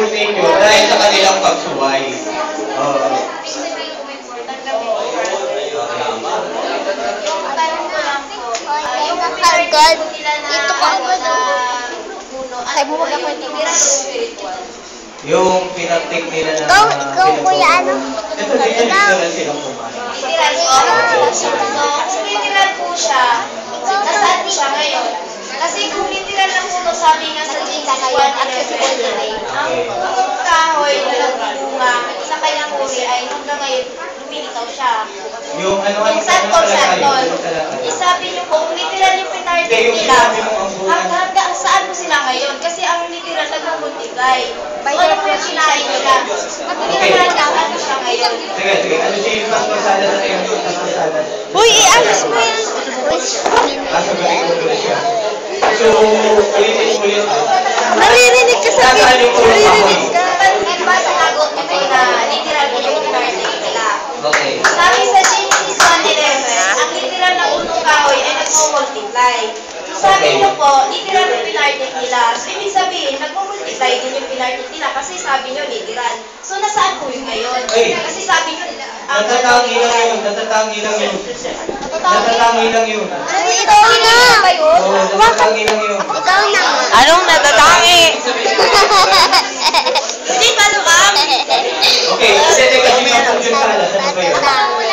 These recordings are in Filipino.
sinful nature dahil sa kanilang pagsuway. God, ito ko agad. Ay, mo magkakwento. Yung pinagtik nila na... Ikaw, kuya, ano? Ito din yung silang kumain. Titiran po. So, kung titiran po siya, nasaan po siya ngayon? Kasi kung titiran lang po, sabi nga sa Genesis 1:11, ang kahoy na nagbubunga sa kanyang huli ay hanggang ngayon lumilitaw siya. Yung ano Yung santol. Isabi niyo po, kung literal yung pinartin nila, hanggang saan po sila ngayon? Kasi ang literal nag-multiply. So ano po yung kinain nila? Literal na ano siya ngayon? Sige. Ano siya yung pasmasada sa tingin ko pasmasada? Uy, i-alis mo yan. Sasagutin ko tuloy siya. So, ulitin. Naririnig ka sa naririnig ka. Diba sa lagot nito na literal po yung pinartin nila? Okay. Sabi sa Genesis 1:11, ang literal na unong kahoy ay nagmo-multiply. So sabi niyo po, literal yung pinartin nila. So ibig sabihin, nagmo-multiply din yung pinartin nila kasi sabi niyo literal. So nasaan po yung ngayon? Kasi sabi niyo, Natatangi lang yun. Ano, ikaw na. Oo, natatangi lang yun. Ikaw na. Anong natatangi? hindi pa lumam. Okay, teka, yung yung salas. Ano ba yun?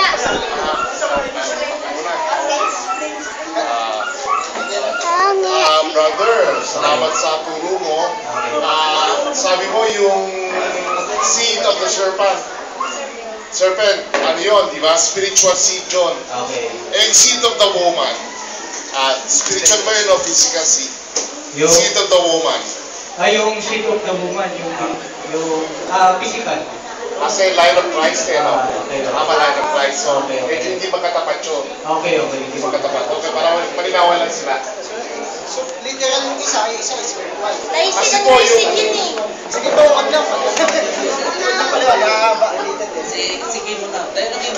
Brother, salamat sa turo mo. Sabi mo yung seed of the serpent. Serpent, ano yun, di ba? Spiritual seed yun. Okay. And seed of the woman. Spiritual ba yun o physical seed? Yung, Seed of the woman. yung seed of the woman, yung physical. Kasi line of Christ eh, no? Okay. Tama, line of Christ. So, Okay. medyo hindi magkatapat yun. Okay. Hindi magkatapat. Okay, para malinawan lang sila. So, literal yung isa spiritual. Naisip yun eh. Sige po, wag lang. Paliwala, Sige mo na. Tayo lang.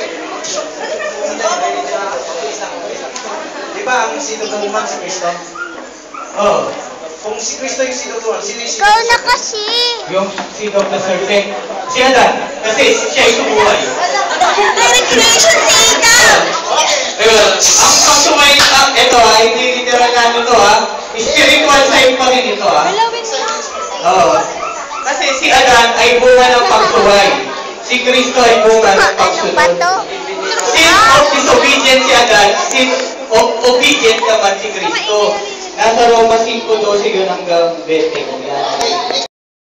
Di ba ang sinutuman si Kristo? Oh, Kung si Kristo yung sinutuman, sino yung Ikaw na kasi. yung seed of the serpent. Si Adan, kasi siya yung sumuway. Direct relation si Ikaw. Ayun, ang sumay, ito hindi literal na ano to spiritual side pa rin ito Galawin mo. Oo. Kasi si Adan ay bunga ng pagsuway. Si Kristo ay bunga ng Ano ba pagsunod. to? Sin of disobedience si Adan, sin of obedience naman si Kristo. Nasa Roma 5:12 yun hanggang 20. Yan.